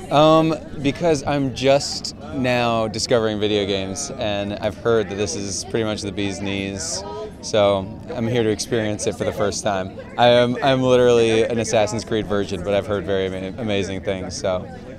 Because I'm just now discovering video games, and I've heard that this is pretty much the bee's knees. So I'm here to experience it for the first time. I'm literally an Assassin's Creed virgin, but I've heard very amazing things. So